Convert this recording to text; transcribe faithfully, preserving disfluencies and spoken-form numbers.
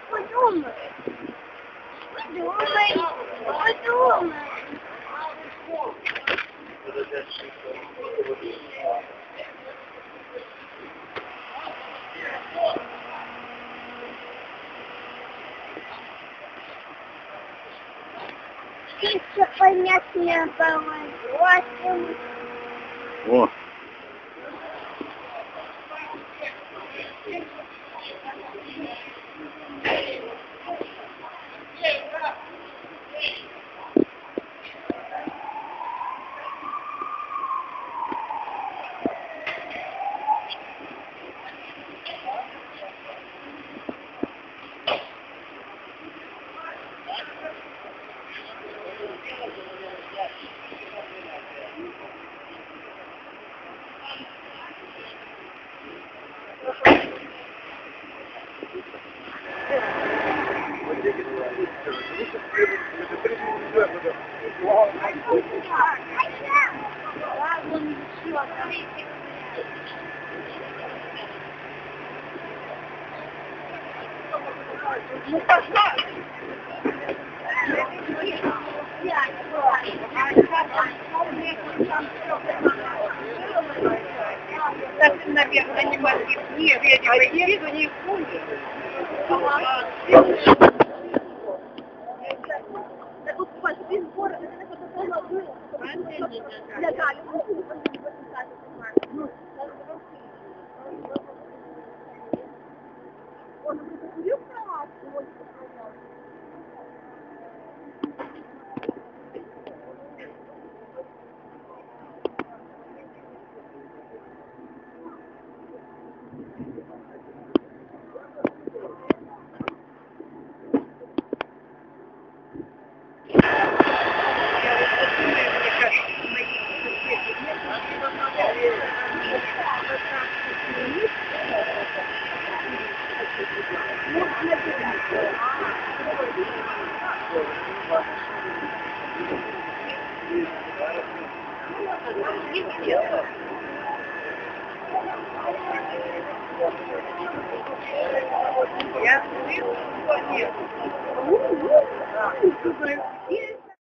Подумай. Подумай. Подумай. Еще понятнее было. О. Ну, пошла! Так, наверное, не могли. Нет, я не еду, не ходит. Да тут один город, это такое было. Для Гали. Он закурил кроватку? Я слышу, что нет.